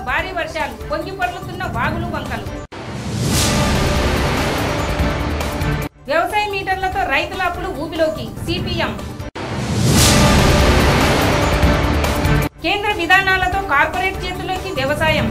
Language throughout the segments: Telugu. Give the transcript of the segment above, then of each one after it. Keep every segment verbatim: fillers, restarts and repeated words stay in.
భారీ వర్షాలు, పొంగి పొర్లుతున్న వాగులు వంకలు. వ్యవసాయ మీటర్లతో రైతుల అప్పులు ఊబిలోకి, సిపిఎం. కేంద్ర విధానాలతో కార్పొరేట్ చేతుల్లోకి వ్యవసాయం.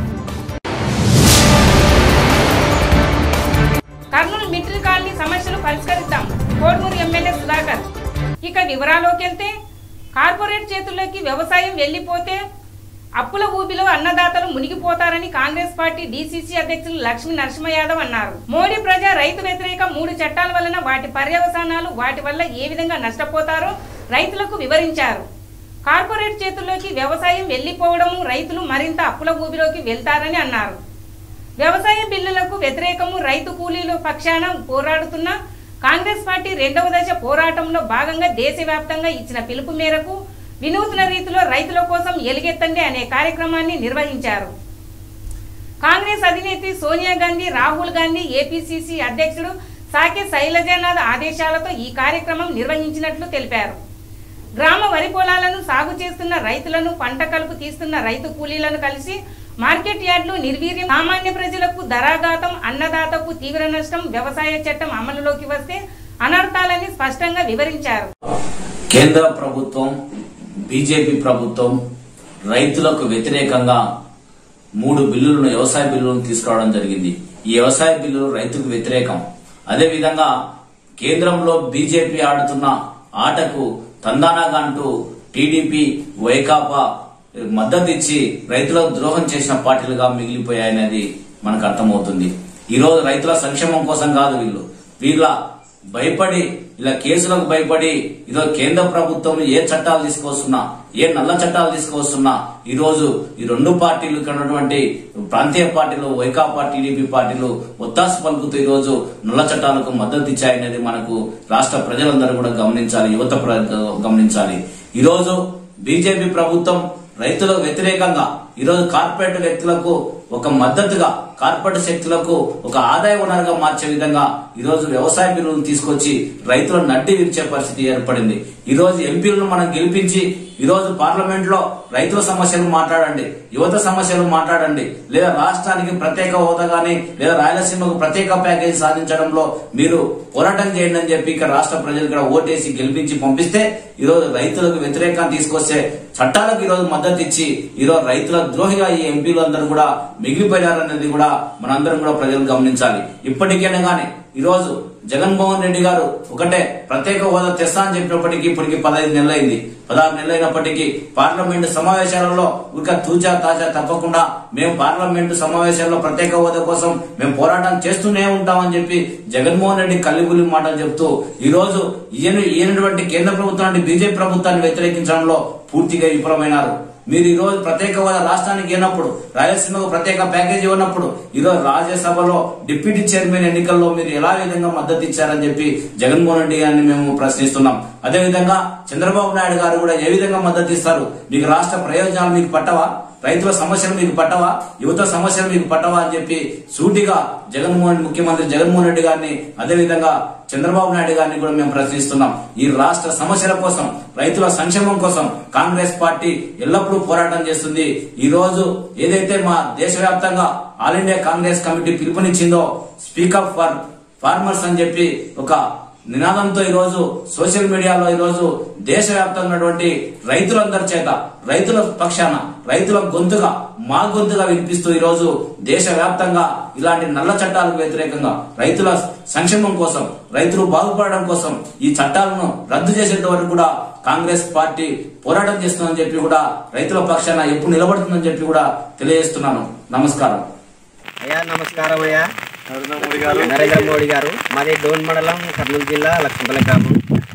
కర్నూలు మిట్రిల్ కాలనీ సమస్యలు పరిష్కరిద్దాం, కోడ్మూరు ఎమ్మెల్యే సుధాకర్. ఇక వివరాల్లోకి వెళ్తే, కార్పొరేట్ చేతుల్లోకి వ్యవసాయం వెళ్లిపోతే అప్పుల ఊబిలో అన్నదాతలు మునిగిపోతారని కాంగ్రెస్ పార్టీ డీసీసీ అధ్యక్షులు లక్ష్మీ నరసింహ యాదవ్ అన్నారు. మోడీ ప్రజా రైతు వ్యతిరేక మూడు చట్టాల వలన వాటి పర్యవసానాలు, వాటి వల్ల ఏ విధంగా నష్టపోతారో రైతులకు వివరించారు. కార్పొరేట్ చేతుల్లోకి వ్యవసాయం వెళ్లిపోవడము, రైతులు మరింత అప్పుల ఊబిలోకి వెళ్తారని అన్నారు. వ్యవసాయ బిల్లులకు వ్యతిరేకము రైతు కూలీల పక్షాన పోరాడుతున్న కాంగ్రెస్ పార్టీ రెండవ దశ పోరాటంలో భాగంగా దేశవ్యాప్తంగా ఇచ్చిన పిలుపు మేరకు వినూత్న రీతిలో రైతుల కోసం ఎలుగెత్తండి అనే కార్యక్రమాన్ని నిర్వహించారు. కాంగ్రెస్ అధినేత్రి సోనియా గాంధీ, రాహుల్ గాంధీ, ఏపీసీసీ అధ్యక్షుడు సాకే శైలజానాథ్ ఆదేశాలతో ఈ కార్యక్రమం నిర్వహించినట్లు తెలిపారు. గ్రామ వరి పొలాలను సాగు చేస్తున్న రైతులను, పంట కలుపు తీస్తున్న రైతు కూలీలను కలిసి మార్కెట్ యార్డులు నిర్వీర్యం, సామాన్య ప్రజలకు ధరాఘాతం, అన్నదాతకు తీవ్ర నష్టం, వ్యవసాయ చట్టం అమలులోకి వస్తే అనర్థాలని స్పష్టంగా వివరించారు. కేంద్ర ప్రభుత్వం, బీజేపీ ప్రభుత్వం రైతులకు వ్యతిరేకంగా మూడు బిల్లులను, వ్యవసాయ బిల్లులను తీసుకురావడం జరిగింది. ఈ వ్యవసాయ బిల్లులు రైతుకు వ్యతిరేకం. అదేవిధంగా కేంద్రంలో బీజేపీ ఆడుతున్న ఆటకు తందానాగా అంటూ టీడీపీ, వైకాపా మద్దతు ఇచ్చి రైతులకు ద్రోహం చేసిన పార్టీలుగా మిగిలిపోయాయనేది మనకు అర్థమవుతుంది. ఈ రోజు రైతుల సంక్షేమం కోసం కాదు, వీళ్ళు వీళ్ళ భయపడి, ఇలా కేసులకు భయపడి ఈరోజు కేంద్ర ప్రభుత్వం ఏ చట్టాలు తీసుకొస్తున్నా, ఏ నల్ల చట్టాలు తీసుకొస్తున్నా ఈ రోజు ఈ రెండు పార్టీలు ఉన్నటువంటి ప్రాంతీయ పార్టీలు, వైకాపా, టీడీపీ పార్టీలు ఒత్తాసు పలుకుతూ ఈ రోజు నల్ల చట్టాలకు మద్దతు ఇచ్చాయనేది మనకు రాష్ట్ర ప్రజలందరూ కూడా గమనించాలి, యువత గమనించాలి. ఈ రోజు బీజేపీ ప్రభుత్వం రైతులకు వ్యతిరేకంగా ఈరోజు కార్పొరేట్ వ్యక్తులకు ఒక మద్దతుగా, కార్పొరేట్ శక్తులకు ఒక ఆదాయ వనరుగా మార్చే విధంగా ఈరోజు వ్యవసాయ బిల్లులను తీసుకొచ్చి రైతులను నడ్డి విరిచే పరిస్థితి ఏర్పడింది. ఈ రోజు ఎంపీలను మనం గెలిపించి ఈ రోజు పార్లమెంట్ లో రైతుల సమస్యలు మాట్లాడండి, యువత సమస్యలు మాట్లాడండి, లేదా రాష్ట్రానికి ప్రత్యేక హోదా గానీ లేదా రాయలసీమకు ప్రత్యేక ప్యాకేజీ సాధించడంలో మీరు పోరాటం చేయండి అని చెప్పి ఇక్కడ రాష్ట్ర ప్రజలు ఇక్కడ ఓటేసి గెలిపించి పంపిస్తే ఈ రోజు రైతులకు వ్యతిరేకంగా తీసుకొచ్చే చట్టాలకు ఈ రోజు మద్దతు ఇచ్చి ఈ రోజు రైతుల ద్రోహిగా ఈ ఎంపీలు అందరూ కూడా మిగిలిపోయారనేది కూడా మనందరం కూడా ప్రజలు గమనించాలి. ఇప్పటికైనా గానీ ఈ రోజు జగన్మోహన్ రెడ్డి గారు ఒకటే ప్రత్యేక హోదా తెస్తా అని చెప్పినప్పటికీ ఇప్పటికి పదహైదు నెలలైంది. పదహారు నెలలైనప్పటికీ పార్లమెంటు సమావేశాలలో ఒక తూచా తాచా తప్పకుండా మేము పార్లమెంటు సమావేశాల్లో ప్రత్యేక హోదా కోసం మేము పోరాటం చేస్తూనే ఉంటామని చెప్పి జగన్మోహన్ రెడ్డి కల్లిబుల్లి మాటలు చెప్తూ ఈ రోజు ఈయన ఈయనటువంటి కేంద్ర ప్రభుత్వాన్ని, బీజేపీ ప్రభుత్వాన్ని వ్యతిరేకించడంలో పూర్తిగా విఫలమైనారు. మీరు ఈ రోజు ప్రత్యేక హోదా రాష్ట్రానికి ఇవ్వనప్పుడు, రాయలసీమకు ప్రత్యేక ప్యాకేజీ ఇవ్వనప్పుడు ఈ రోజు రాజ్యసభలో డిప్యూటీ చైర్మన్ ఎన్నికల్లో మీరు ఎలా విధంగా మద్దతు ఇచ్చారని చెప్పి జగన్మోహన్ రెడ్డి గారిని మేము ప్రశ్నిస్తున్నాం. అదేవిధంగా చంద్రబాబు నాయుడు గారు కూడా ఏ విధంగా మద్దతు ఇస్తారు? మీకు రాష్ట్ర ప్రయోజనాలు మీకు పట్టవా? రైతుల సమస్యలు మీకు పట్టవా? యువత సమస్యలు మీకు పట్టవా అని చెప్పి సూటిగా జగన్మోహన్ ముఖ్యమంత్రి జగన్మోహన్ రెడ్డి గారిని, అదేవిధంగా చంద్రబాబు నాయుడు గారిని కూడా మేము ప్రశ్నిస్తున్నాం. ఈ రాష్ట్ర సమస్యల కోసం, రైతుల సంక్షేమం కోసం కాంగ్రెస్ పార్టీ ఎల్లప్పుడూ పోరాటం చేస్తుంది. ఈ రోజు ఏదైతే మా దేశవ్యాప్తంగా ఆల్ ఇండియా కాంగ్రెస్ కమిటీ పిలుపునిచ్చిందో స్పీకప్ ఫర్ ఫార్మర్స్ అని చెప్పి ఒక నినాదంతో ఈ రోజు సోషల్ మీడియాలో ఈ రోజు దేశవ్యాప్తంగా రైతులందరి చేత, రైతుల పక్షాన, రైతుల గొంతుగా, మా గొంతుగా వినిపిస్తూ ఈ రోజు దేశవ్యాప్తంగా ఇలాంటి నల్ల చట్టాలకు వ్యతిరేకంగా, రైతుల సంక్షేమం కోసం, రైతులు బాగుపడడం కోసం ఈ చట్టాలను రద్దు చేసేంత వరకు కూడా కాంగ్రెస్ పార్టీ పోరాటం చేస్తుందని చెప్పి కూడా, రైతుల పక్షాన ఎప్పుడు నిలబడుతుందని చెప్పి కూడా తెలియజేస్తున్నాను. నమస్కారం అయ్యా. నమస్కారం అయ్యా. నరేంద్ర మోడీ గారు. మాది డోన్ మండలం, కర్నూలు జిల్లా, లక్ష్మీపల్లి గ్రామం.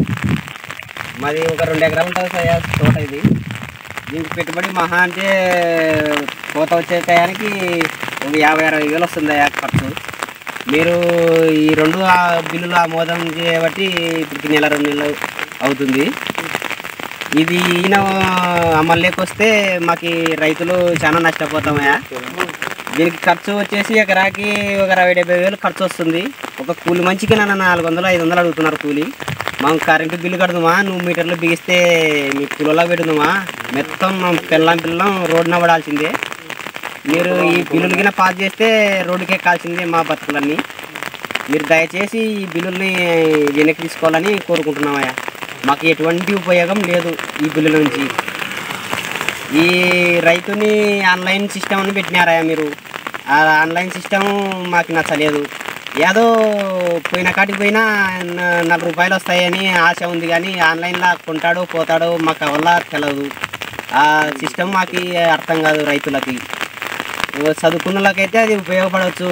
మాది ఒక రెండు ఎకరాలు ఉంటుంది అయ్యా తోట. ఇది దీనికి పెట్టుబడి మహా అంటే కోత వచ్చే టయానికి ఒక యాభై అరవై వేలు వస్తుంది అయ్యా ఖర్చు. మీరు ఈ రెండు బిల్లులు ఆమోదం చేయబట్టి ఇప్పటికి నెల రెండు నెలలు అవుతుంది. ఇది ఈయన అమల్లోకి వస్తే మాకు రైతులు చాలా నష్టపోతామయ్యా. దీనికి ఖర్చు వచ్చేసి ఎకరాకి ఒక అరవై డెబ్బై వేలు ఖర్చు వస్తుంది. ఒక కూలి మంచికి నన్ను నాలుగు వందలు ఐదు వందలు అడుగుతున్నారు కూలి. మనం కరెంటు బిల్లు కడుదామా, నువ్వు మీటర్లు బిగిస్తే మీ కూలలో పెడుదామా, మొత్తం పిల్లం పిల్లం రోడ్డున పడాల్సిందే. మీరు ఈ బిల్లులు కింద పాస్ చేస్తే రోడ్డుకి ఎక్కాల్సిందే మా బతుకులన్నీ. మీరు దయచేసి ఈ బిల్లుల్ని వెనక్కి తీసుకోవాలని కోరుకుంటున్నామయ్యా. మాకు ఎటువంటి ఉపయోగం లేదు ఈ బిల్లుల నుంచి. ఈ రైతుని ఆన్లైన్ సిస్టమ్ అని పెట్టినారయ్యా మీరు. ఆ ఆన్లైన్ సిస్టమ్ మాకు నచ్చలేదు. ఏదో పోయిన కాటికి పోయినా నాలుగు రూపాయలు వస్తాయని ఆశ ఉంది, కానీ ఆన్లైన్లో కొంటాడో పోతాడో మాకు వల్ల తెలియదు. ఆ సిస్టమ్ మాకు అర్థం కాదు. రైతులకి చదువుకున్నలకైతే అది ఉపయోగపడవచ్చు.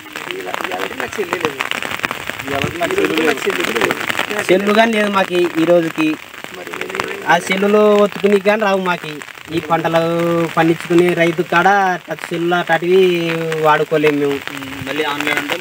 సెల్లు కానీ లేదు మాకు ఈ రోజుకి. ఆ సెల్లులో ఒత్తుకుని కానీ రావు మాకు. ఈ పంటలు పండించుకుని రైతు కాడ టచ్ సెల్లు అటాటివి వాడుకోలేము మేము. మళ్ళీ ఆన్లైన్ అంటే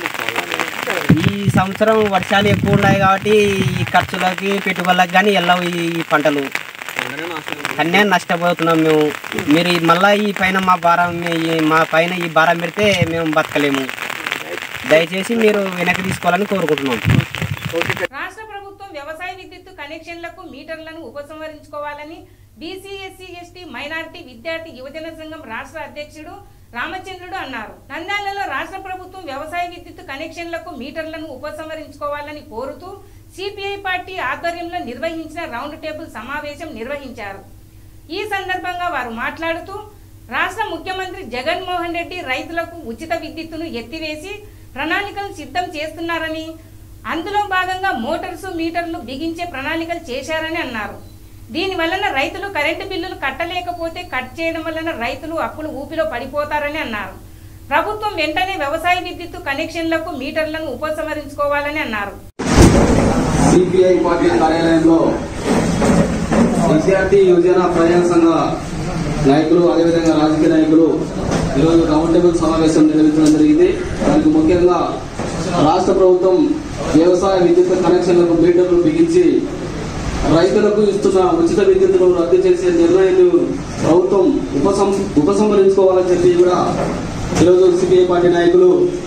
ఈ సంవత్సరం వర్షాలు ఎక్కువ ఉన్నాయి కాబట్టి ఈ ఖర్చులకి పెట్టుబడులకు కానీ వెళ్ళవు ఈ పంటలు. అన్నీ నష్టపోతున్నాం మేము. మీరు మళ్ళీ ఈ పైన మా భారం మా పైన ఈ భారం పెడితే మేము బతకలేము. దయచేసి మీరు వెనక్కి తీసుకోవాలని కోరుకుంటున్నాం. రాష్ట్ర ప్రభుత్వం వ్యవసాయ విద్యుత్ కనెక్షన్లకు మీటర్లను ఉపసంహరించుకోవాలని బీసీ ఎస్సీ ఎస్టీ మైనారిటీ విద్యార్థి యువజన సంఘం రాష్ట్ర అధ్యక్షుడు రామచంద్రుడు అన్నారు. నంద్యాలలో రాష్ట్ర ప్రభుత్వం వ్యవసాయ విద్యుత్ కనెక్షన్లకు మీటర్లను ఉపసంహరించుకోవాలని కోరుతూ సిపిఐ పార్టీ ఆధ్వర్యంలో నిర్వహించిన రౌండ్ టేబుల్ సమావేశం నిర్వహించారు. ఈ సందర్భంగా వారు మాట్లాడుతూ రాష్ట్ర ముఖ్యమంత్రి జగన్మోహన్ రెడ్డి రైతులకు ఉచిత విద్యుత్తును ఎత్తివేసి ప్రణాళికలు సిద్ధం చేస్తున్నారని, అందులో భాగంగా మోటార్సు మీటర్లు బిగించే ప్రణాళికలు చేశారని అన్నారు. దీని వలన రైతులు కరెంటు బిల్లులు కట్టలేకపోతే కట్ చేయడం వలన రైతులు అప్పులు ఊపిలో పడిపోతారని అన్నారు. ప్రభుత్వం వెంటనే వ్యవసాయ విద్యుత్ కనెక్షన్లకు మీటర్లను ఉపసంహరించుకోవాలని అన్నారు. సిపిఐ పార్టీ కార్యాలయంలో విద్యార్థి యువజన ప్రజా సంఘ నాయకులు అదేవిధంగా రాజకీయ నాయకులు ఈరోజు రౌండ్ టేబుల్ సమావేశం నిర్వహించడం జరిగింది. దానికి ముఖ్యంగా రాష్ట్ర ప్రభుత్వం వ్యవసాయ విద్యుత్ కనెక్షన్లకు మీటర్లు బిగించి రైతులకు ఇస్తున్న ఉచిత విద్యుత్తును రద్దు చేసే నిర్ణయాన్ని ప్రభుత్వం ఉపసం ఉపసంహరించుకోవాలని చెప్పి కూడా ఈరోజు సిపిఐ పార్టీ నాయకులు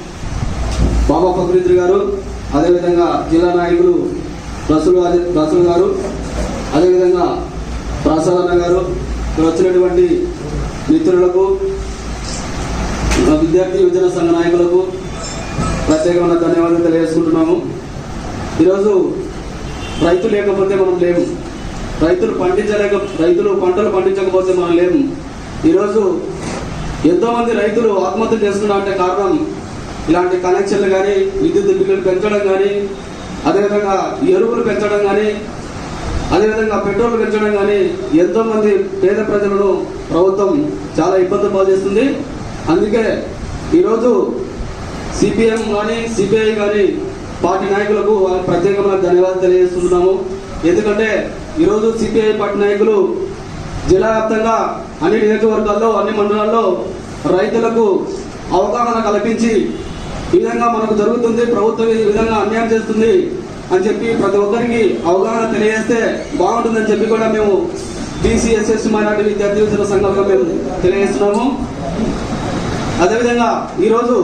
బాబా ఫక్రీద్రి గారు, అదేవిధంగా జిల్లా నాయకులు రసూల్ రసూల్ గారు, అదేవిధంగా ప్రసాదన్న గారు, ఇక్కడ వచ్చినటువంటి మిత్రులకు, విద్యార్థి యువజన సంఘ నాయకులకు ప్రత్యేకమైన ధన్యవాదాలు తెలియజేసుకుంటున్నాము. ఈరోజు రైతు లేకపోతే మనం లేము. రైతులు పండించలేక రైతులు పంటలు పండించకపోతే మనం లేము. ఈరోజు ఎంతో మంది రైతులు ఆత్మహత్య చేస్తున్నారంటే కారణం ఇలాంటి కనెక్షన్లు కానీ, విద్యుత్ బిల్లులు పెంచడం కానీ, అదేవిధంగా ఎరువులు పెంచడం కానీ, అదేవిధంగా పెట్రోల్ పెంచడం కానీ ఎంతో మంది పేద ప్రజలను ప్రభుత్వం చాలా ఇబ్బందులు పాల్చేస్తుంది. అందుకే ఈరోజు సిపిఎం కానీ సిపిఐ కానీ పార్టీ నాయకులకు వారికి ప్రత్యేకమైన ధన్యవాదాలు తెలియజేస్తున్నాము. ఎందుకంటే ఈరోజు సిపిఐ పార్టీ నాయకులు జిల్లా వ్యాప్తంగా అన్ని నియోజకవర్గాల్లో అన్ని మండలాల్లో రైతులకు అవగాహన కల్పించి ఈ విధంగా మనకు జరుగుతుంది, ప్రభుత్వం ఈ విధంగా అన్యాయం చేస్తుంది అని చెప్పి ప్రతి ఒక్కరికి అవగాహన తెలియజేస్తే బాగుంటుందని చెప్పి కూడా మేము బీసీ ఎస్ఎస్ మైనార్టీ విద్యార్థి యువజన సంఘంగా మేము తెలియజేస్తున్నాము. అదేవిధంగా ఈరోజు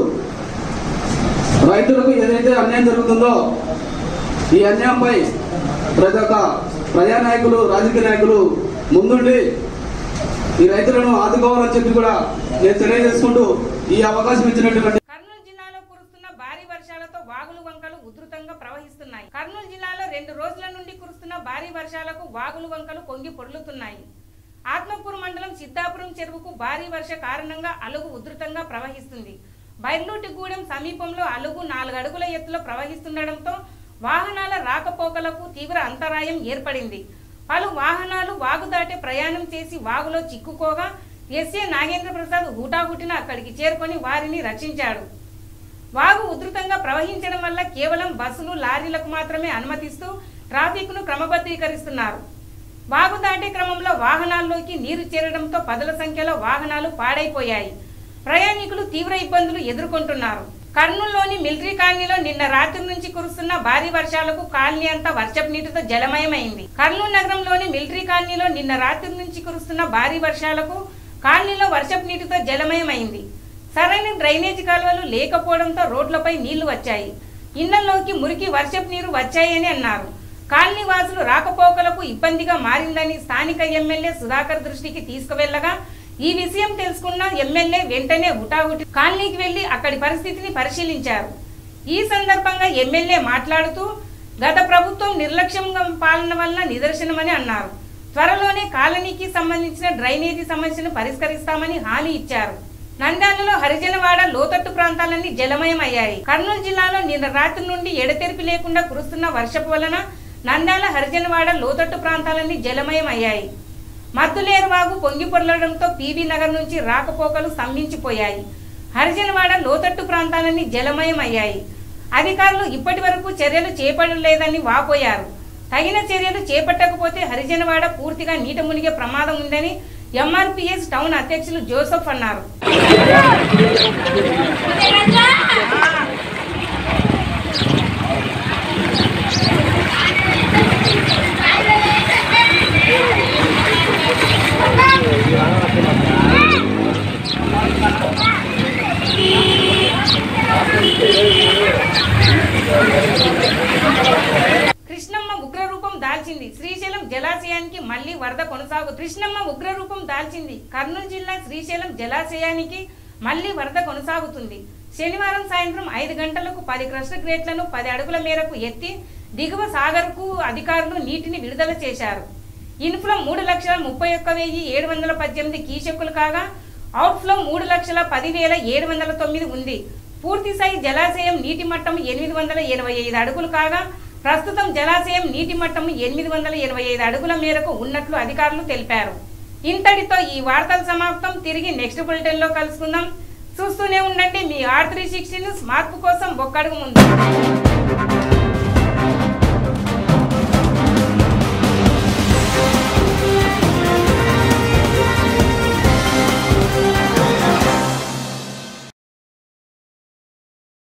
రైతులకు ఏదైతే అన్యాయం జరుగుతుందో ఈ అన్యాయంపై ప్రతి ఒక్క ప్రజా నాయకులు, రాజకీయ నాయకులు ముందుండి ఈ రైతులను ఆదుకోవాలని చెప్పి కూడా నేను తెలియజేసుకుంటూ ఈ అవకాశం ఇచ్చినటువంటి కర్నూలు జిల్లాలో కురుస్తున్న భారీ వర్షాలతో వాగులు వంకలు ఉధృతంగా ప్రవహిస్తున్నాయి. కర్నూలు జిల్లాలో రెండు రోజుల నుండి కురుస్తున్న భారీ వర్షాలకు వాగులు వంకలు పొంగి పొర్లుతున్నాయి. ఆత్మకూరు మండలం సిద్ధాపురం చెరువుకు భారీ వర్ష కారణంగా అలుగు ఉధృతంగా ప్రవహిస్తుంది. బైర్లూటిగూడెం సమీపంలో అలుగు నాలుగు అడుగుల ఎత్తులో ప్రవహిస్తుండటంతో వాహనాల రాకపోకలకు తీవ్ర అంతరాయం ఏర్పడింది. పలు వాహనాలు వాగు దాటే ప్రయాణం చేసి వాగులో చిక్కుకోగా ఎస్ఏ నాగేంద్ర ప్రసాద్ హుటాహుటిన అక్కడికి చేరుకొని వారిని రక్షించాడు. వాగు ఉధృతంగా ప్రవహించడం వల్ల కేవలం బస్సులు, లారీలకు మాత్రమే అనుమతిస్తూ ట్రాఫిక్ను క్రమబద్ధీకరిస్తున్నారు. వాగు దాటే క్రమంలో వాహనాల్లోకి నీరు చేరడంతో పదుల సంఖ్యలో వాహనాలు పాడైపోయాయి. ప్రయాణికులు తీవ్ర ఇబ్బందులు ఎదుర్కొంటున్నారు. కర్నూలులోని మిలిటరీ కాలనీలో నిన్న రాత్రి నుంచి కురుస్తున్న భారీ వర్షాలకు కాలనీ అంతా వర్షపు నీటితో జలమయమైంది. కర్నూలు నగరంలోని మిలిటరీ కాలనీలో నిన్న రాత్రి నుంచి కురుస్తున్న భారీ వర్షాలకు కాలనీలో వర్షపు నీటితో జలమయమైంది. సరైన డ్రైనేజీ కాలువలు లేకపోవడంతో రోడ్లపై నీళ్లు వచ్చాయి. ఇళ్లలోకి మురికి వర్షపు నీరు వచ్చాయని అన్నారు. కాలనీ వాసులు రాకపోకలకు ఇబ్బందిగా మారిందని స్థానిక ఎమ్మెల్యే సుధాకర్ దృష్టికి తీసుకువెళ్లగా ఈ విషయం తెలుసుకున్న ఎమ్మెల్యే వెంటనే హుటాహుటి కాలనీకి వెళ్లి అక్కడి పరిస్థితిని పరిశీలించారు. ఈ సందర్భంగా ఎమ్మెల్యే మాట్లాడుతూ గత ప్రభుత్వం నిర్లక్ష్యంగా పాలన వల్ల నిదర్శనమని అన్నారు. త్వరలోనే కాలనీకి సంబంధించిన డ్రైనేజీ సమస్యను పరిష్కరిస్తామని హామీ ఇచ్చారు. నంద్యాలలో హరిజనవాడ లోతట్టు ప్రాంతాలన్నీ జలమయం అయ్యాయి. కర్నూలు జిల్లాలో నిన్న రాత్రి నుండి ఎడతెరిపి లేకుండా కురుస్తున్న వర్షపు వలన నంద్యాల హరిజనవాడ లోతట్టు ప్రాంతాలన్నీ జలమయం అయ్యాయి. మద్దులేరువాగు పొంగి పొర్లడంతో పీవీ నగర్ నుంచి రాకపోకలు స్తంభించిపోయాయి. హరిజనవాడ లోతట్టు ప్రాంతాలన్నీ జలమయం అయ్యాయి. అధికారులు ఇప్పటి వరకు చర్యలు చేపట్టలేదని వాపోయారు. తగిన చర్యలు చేపట్టకపోతే హరిజనవాడ పూర్తిగా నీట మునిగే ప్రమాదం ఉందని ఎంఆర్పీఎస్ టౌన్ అధ్యక్షులు జోసెఫ్ అన్నారు. కృష్ణమ్మ ఉగ్రరూపం దాల్చింది. శ్రీశైలం జలాశయానికి మళ్లీ వరద కొనసాగు కృష్ణమ్మ ఉగ్రరూపం దాల్చింది. కర్నూలు జిల్లా శ్రీశైలం జలాశయానికి మళ్లీ వరద కొనసాగుతుంది. శనివారం సాయంత్రం ఐదు గంటలకు పది క్రషర్ గ్రేట్లను పది అడుగుల మేరకు ఎత్తి దిగువ సాగర్కు అధికారులు నీటిని విడుదల చేశారు. ఇన్ఫ్లో మూడు లక్షల ముప్పై ఒక్క వెయ్యి ఏడు వందల పద్దెనిమిది కీచకులు కాగా అవుట్ఫ్లో మూడు లక్షల పది వేల ఏడు వందల తొమ్మిది ఉంది. పూర్తిస్థాయి జలాశయం నీటి మట్టం ఎనిమిది వందల ఎనభై ఐదు అడుగులు కాగా ప్రస్తుతం జలాశయం నీటి మట్టం ఎనిమిది వందల ఎనభై ఐదు అడుగుల మేరకు ఉన్నట్లు అధికారులు తెలిపారు. ఇంతటితో ఈ వార్తలు సమాప్తం. తిరిగి నెక్స్ట్ బులెటిన్ లో కలుసుకుందాం. చూస్తూనే ఉండండి మీ ఆర్ త్రీ సిక్స్టీ న్యూస్. మార్పు కోసం ఒక్కడుగు ముందు.